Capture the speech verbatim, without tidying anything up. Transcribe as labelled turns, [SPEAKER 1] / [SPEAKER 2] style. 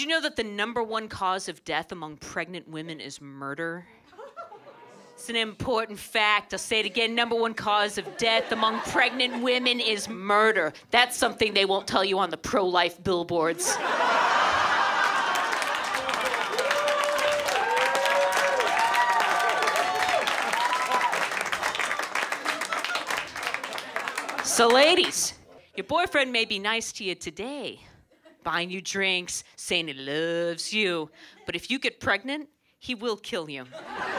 [SPEAKER 1] you know that the number one cause of death among pregnant women is murder? It's an important fact. I'll say it again. Number one cause of death among pregnant women is murder. That's something they won't tell you on the pro-life billboards. So ladies, your boyfriend may be nice to you today, buying you drinks, saying he loves you, but if you get pregnant, he will kill you.